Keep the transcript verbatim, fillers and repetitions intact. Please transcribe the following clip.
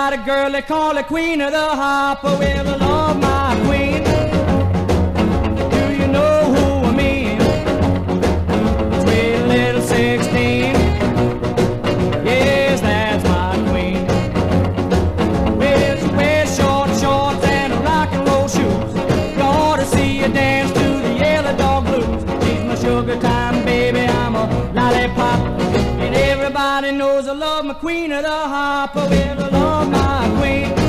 got a girl they call the Queen of the Hop. Well, I love my queen. Do you know who I mean? Sweet little sixteen. Yes, that's my queen. Well, she wears short shorts and rock and roll shoes. You ought to see her dance to the Yellow Dog Blues. She's my sugar time baby, I'm a lollipop. And everybody knows I love my Queen of the Hop. Well, I love my queen.